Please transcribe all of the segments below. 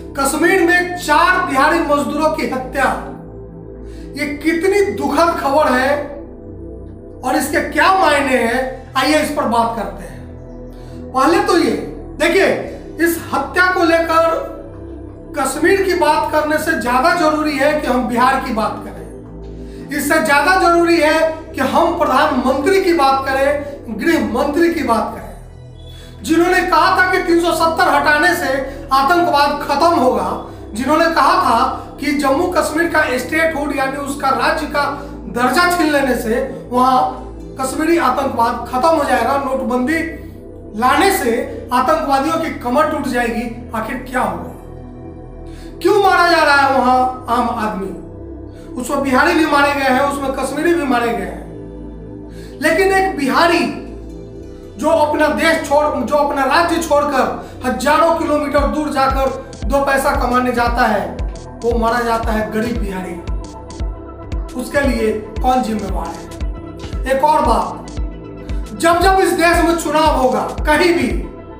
कश्मीर में 4 बिहारी मजदूरों की हत्या, ये कितनी दुखद खबर है और इसके क्या मायने हैं, आइए इस पर बात करते हैं। पहले तो ये देखिए, इस हत्या को लेकर कश्मीर की बात करने से ज्यादा जरूरी है कि हम बिहार की बात करें। इससे ज्यादा जरूरी है कि हम प्रधानमंत्री की बात करें, गृह मंत्री की बात करें, जिन्होंने कहा था कि 370 हटाने से आतंकवाद खत्म होगा, जिन्होंने कहा था कि जम्मू कश्मीर का स्टेटहुड यानी उसका राज्य का दर्जा छीन लेने से वहां कश्मीरी आतंकवाद खत्म हो जाएगा, नोटबंदी लाने से आतंकवादियों की कमर टूट जाएगी। आखिर क्या हुआ? क्यों मारा जा रहा है वहां आम आदमी? उसमें बिहारी भी मारे गए हैं, उसमें कश्मीरी भी मारे गए हैं। लेकिन एक बिहारी जो अपना देश जो अपना राज्य छोड़कर हजारों किलोमीटर दूर जाकर 2 पैसा कमाने जाता है, वो मारा जाता है गरीब बिहारी। उसके लिए कौन जिम्मेवार है? एक और बात, जब जब इस देश में चुनाव होगा कहीं भी,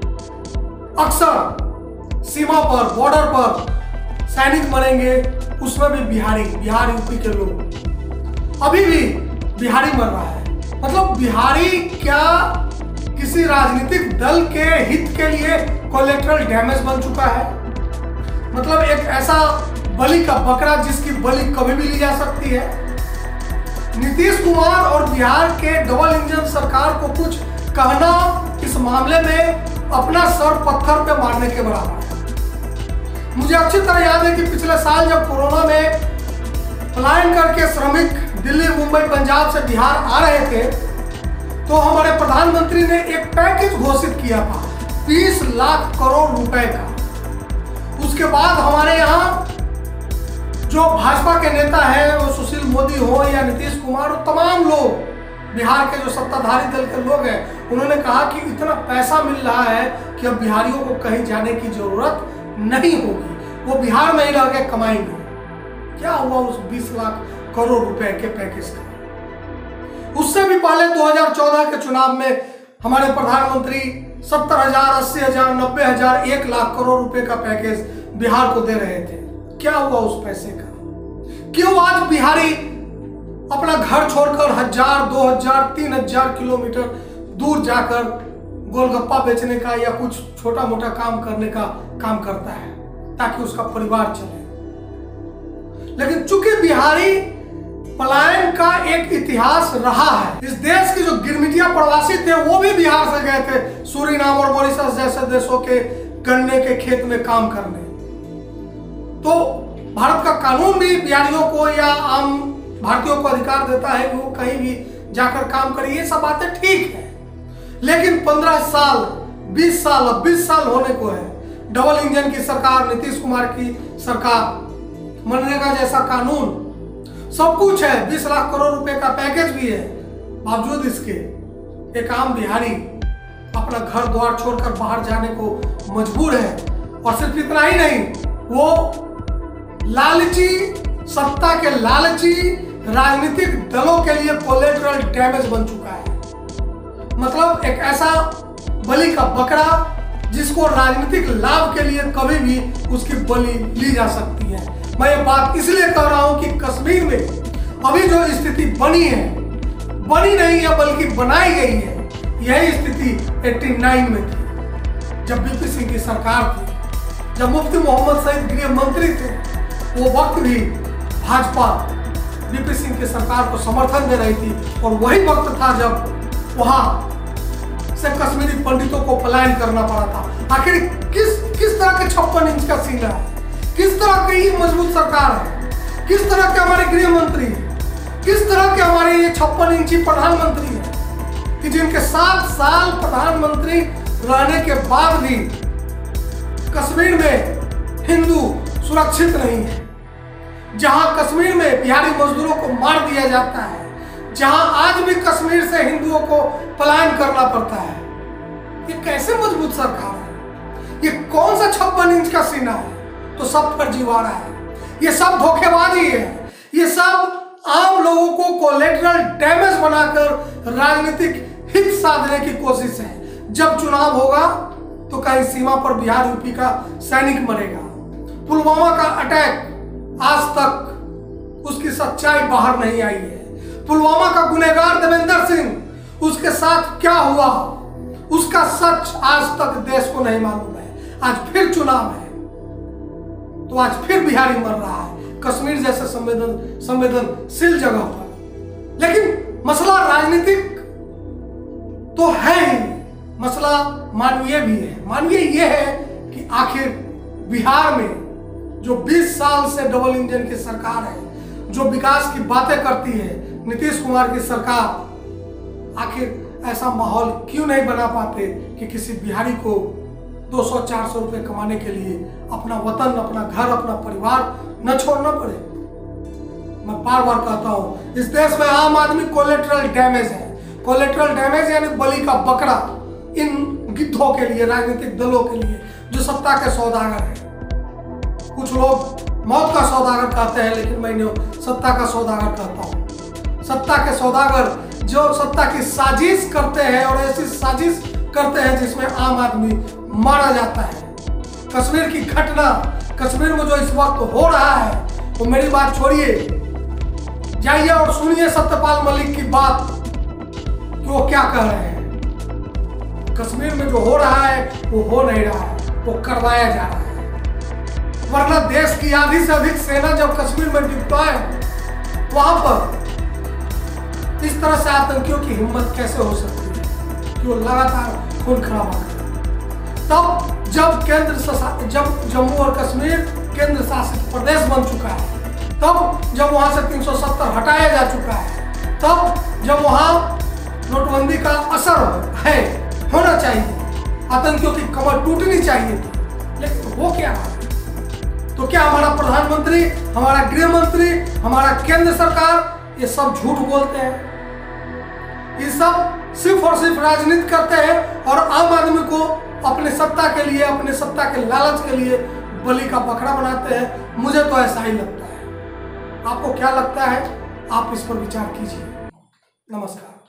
अक्सर सीमा पर, बॉर्डर पर सैनिक मरेंगे, उसमें भी बिहार यूपी के लोग, अभी भी बिहारी मर रहा है। मतलब बिहारी क्या किसी राजनीतिक दल के हित के लिए कोलेटरल डैमेज बन चुका है? मतलब एक ऐसा बलि का बकरा जिसकी बलि कभी भी ली जा सकती है। नीतीश कुमार और बिहार के डबल इंजन सरकार को कुछ कहना इस मामले में अपना सर पत्थर पे मारने के बराबर है। मुझे अच्छी तरह याद है कि पिछले साल जब कोरोना में पलायन करके श्रमिक दिल्ली, मुंबई, पंजाब से बिहार आ रहे थे, तो हमारे प्रधानमंत्री ने एक पैकेज घोषित किया था 20 लाख करोड़ रुपए का। उसके बाद हमारे यहाँ जो भाजपा के नेता हैं, वो सुशील मोदी हो या नीतीश कुमार, तमाम लोग, बिहार के जो सत्ताधारी दल के लोग हैं, उन्होंने कहा कि इतना पैसा मिल रहा है कि अब बिहारियों को कहीं जाने की जरूरत नहीं होगी, वो बिहार में ही रह के कमाएंगे। क्या हुआ उस 20 लाख करोड़ रुपए के पैकेज का? उससे भी पहले 2014 के चुनाव में हमारे प्रधानमंत्री 70,000, 80,000, 90,000, 1 लाख करोड़ रुपए का पैकेज बिहार को दे रहे थे। क्या हुआ उस पैसे का? क्यों आज बिहारी अपना घर छोड़कर 1000, 2000, 3000 किलोमीटर दूर जाकर गोलगप्पा बेचने का या कुछ छोटा मोटा काम करने का काम करता है ताकि उसका परिवार चले? लेकिन चूंकि बिहारी पलायन का एक इतिहास रहा है, इस देश के जो गिरमिटिया प्रवासी थे वो भी बिहार से गए थे सूरीनाम और मॉरिशस जैसे देशों के गन्ने के खेत में काम करने। तो भारत का कानून भी बिहारियों को या आम भारतीयों को अधिकार देता है कि वो कहीं भी जाकर काम करे, ये सब बातें ठीक है। लेकिन 15 साल, 20 साल, अब 20 साल होने को है, डबल इंजन की सरकार, नीतीश कुमार की सरकार, मनरेगा जैसा कानून, सब कुछ है, 20 लाख करोड़ रुपए का पैकेज भी है, बावजूद इसके एक आम बिहारी अपना घर द्वार छोड़कर बाहर जाने को मजबूर है। और सिर्फ इतना ही नहीं, वो लालची, सत्ता के लालची राजनीतिक दलों के लिए कोलेटरल डैमेज बन चुका है। मतलब एक ऐसा बलि का बकरा जिसको राजनीतिक लाभ के लिए कभी भी उसकी बलि ली जा सकती है। मैं ये बात इसलिए कह रहा हूं कि कश्मीर में अभी जो स्थिति बनी है, बनी नहीं है बल्कि बनाई गई है, यही स्थिति 89 में थी, जब बीपी सिंह की सरकार थी, जब मुफ्ती मोहम्मद सईद गृह मंत्री थे। वो वक्त भी भाजपा बीपी सिंह की सरकार को समर्थन दे रही थी, और वही वक्त था जब वहां से कश्मीरी पंडितों को पलायन करना पड़ा था। आखिर किस तरह के 56 इंच का सीना है, किस तरह की मजबूत सरकार है, किस तरह के हमारे गृह मंत्री, किस तरह के हमारे ये 56 इंची प्रधानमंत्री है कि जिनके 7 साल प्रधानमंत्री रहने के बाद भी कश्मीर में हिंदू सुरक्षित नहीं है, जहां कश्मीर में बिहारी मजदूरों को मार दिया जाता है, जहां आज भी कश्मीर से हिंदुओं को पलायन करना पड़ता है। ये कैसे मजबूत सरकार है? ये कौन सा 56 इंच का सीना है? तो सब फर्जीवाड़ा है, ये सब धोखेबाजी है, ये सब आम लोगों को कोलेटरल डैमेज बनाकर राजनीतिक हित साधने की कोशिश है। जब चुनाव होगा तो कहीं सीमा पर बिहार यूपी का सैनिक मरेगा, पुलवामा का अटैक आज तक उसकी सच्चाई बाहर नहीं आई है। पुलवामा का गुनहगार देवेंद्र सिंह, उसके साथ क्या हुआ उसका सच आज तक देश को नहीं मालूम है। आज फिर चुनाव है तो आज फिर बिहारी मर रहा है कश्मीर जैसे संवेदनशील जगह पर। लेकिन मसला राजनीतिक तो है ही, मसला मानवीय भी है। मानवीय यह है कि आखिर बिहार में जो 20 साल से डबल इंजन की सरकार है, जो विकास की बातें करती है नीतीश कुमार की सरकार, आखिर ऐसा माहौल क्यों नहीं बना पाते कि किसी बिहारी को 200-400 रुपए कमाने के लिए अपना वतन, अपना घर, अपना परिवार न छोड़ना पड़े। मैं बार बार कहता हूं, इस देश में आम आदमी कोलेटरल डैमेज है। कोलेटरल डैमेज यानी बलि का बकरा इन गिद्धों के लिए, राजनीतिक दलों के लिए जो सत्ता के सौदागर हैं। कुछ लोग मौत का सौदागर कहते हैं, लेकिन मैं सत्ता का सौदागर कहता हूं। सत्ता के सौदागर जो सत्ता की साजिश करते हैं और ऐसी साजिश करते हैं जिसमें आम आदमी मारा जाता है। कश्मीर की घटना, कश्मीर में जो इस वक्त हो रहा है, तो मेरी बात छोड़िए, जाइए और सुनिए सत्यपाल मलिक की बात कि वो क्या कह रहे हैं। कश्मीर में जो हो रहा है वो हो नहीं रहा है, वो करवाया जा रहा है। वरना देश की आधी से अधिक सेना जब कश्मीर में डिप्लॉय वहां पर इस तरह से आतंकियों की हिम्मत कैसे हो सकती है कि वो लगातार खून खराबा करें। तब जब जम्मू और कश्मीर केंद्र शासित प्रदेश बन चुका है, तब जब वहां से 370 हटाया जा चुका है, तब जब वहां नोटबंदी का असर है, होना चाहिए, आतंकियों की कमर टूटनी चाहिए थी, लेकिन वो क्या है? तो क्या हमारा प्रधानमंत्री, हमारा गृह मंत्री, हमारा केंद्र सरकार ये सब झूठ बोलते हैं? ये सब सिर्फ और सिर्फ राजनीति करते हैं और आम आदमी को अपने सत्ता के लिए, अपने सत्ता के लालच के लिए बलि का बकरा बनाते हैं। मुझे तो ऐसा ही लगता है। आपको क्या लगता है? आप इस पर विचार कीजिए। नमस्कार।